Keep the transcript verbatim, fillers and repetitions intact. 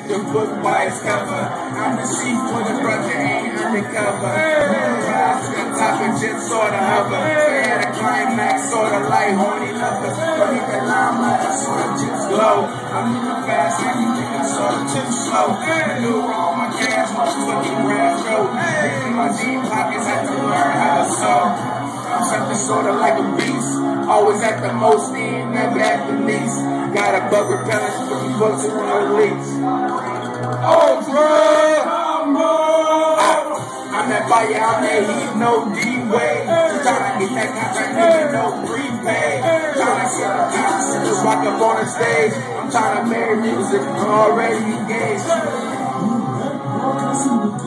the book by its cover. I'm the chief for the brother ain't undercover. Rise to the top and just sort of hover. Had a climax, sort of like horny lovers. Don't need the limelight, I sort of just glow. I'm moving fast, I can think I'm sort of too slow. New all my cash, my fucking rap show. In my deep pockets, had to learn how to sew. I'm something sort of like a beast. Always at the most end, never at the least. Got a bug repellent, put the books in the leaks. Oh, bro! I'm that fire out there, he's no D-way. Trying to get that contract, nigga, no prepay. Trying to get a house and just rock up on the stage. I'm trying to marry music, I'm already engaged.